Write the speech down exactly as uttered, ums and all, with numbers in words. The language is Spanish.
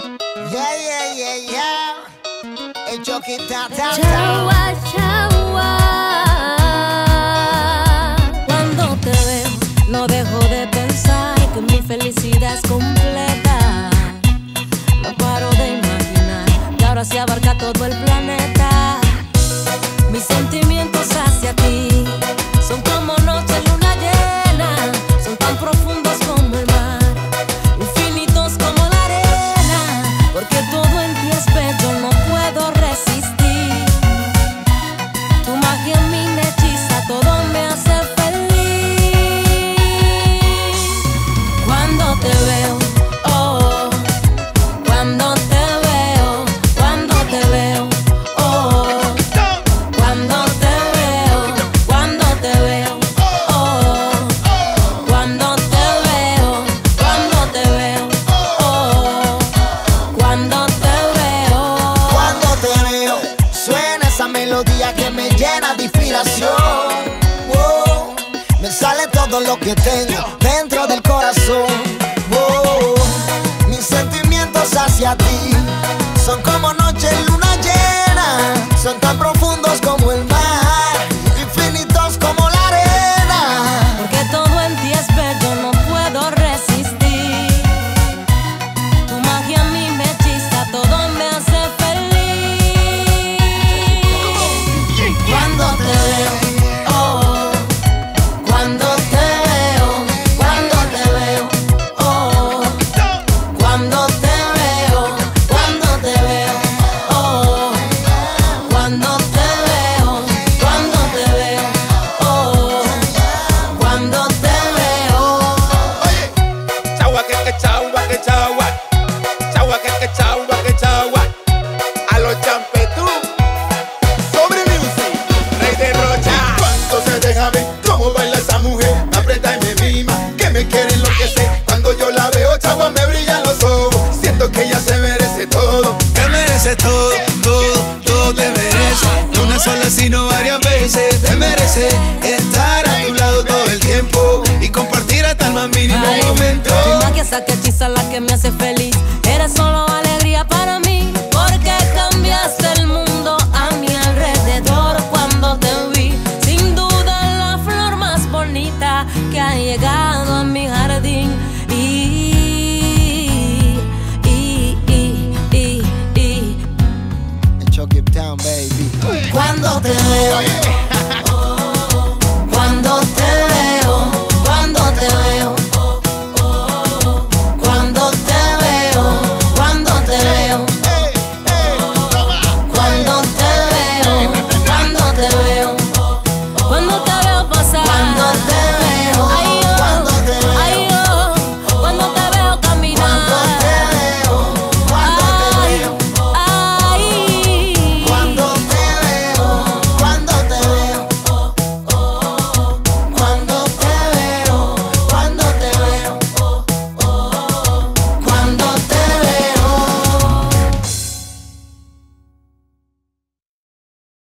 Yeah, yeah, yeah, yeah. El choquita, ta, ta. Chaua, chaua. Cuando te veo, no dejo de pensar que mi felicidad es completa. No paro de imaginar que ahora se abarca todo el planeta. Mis sentimientos hacia ti son como noche en luna llena, son tan profundos como el mar, infinitos como la arena, porque todo en ti es bello, no puedo resistir. Tu magia en mí me hechiza, todo me hace feliz. Cuando te veo, oh, cuando te veo, cuando te veo, oh, cuando te veo, cuando te veo, oh, cuando te veo, cuando te veo, oh, cuando te veo. Cuando te veo, suena esa melodía que me llena de inspiración. Wow, me sale todo lo que tengo dentro del corazón. Wow, mis sentimientos hacia ti son como noche en luna llena, son tan profundos como el mar, infinitos como la arena. Porque todo en ti es bello, no puedo resistir. Tu magia a mí me hechiza, todo me hace feliz. Cuando te veo, oh, cuando te veo, cuando te veo, oh, cuando te veo, cuando te veo, oh, cuando te veo, cuando te veo, oh, cuando te veo. Chaua que que chaua que chaua, chaua que que chaua que chaua. A los champetú, sobre music, rey de Rocha. Cuando se deja ver cómo baila esa mujer, me aprieta y me mima, que me quiere enloquecer. Cuando yo la veo, chaua, me brillan los ojos. Siento que ella se merece todo. Te merece todo, todo, todo te merece. No una sola sino varias veces. Te merece estar a tu lado todo el tiempo y compartir hasta el más mínimo Ay, momento. tu magia es la que hechiza, la que me hace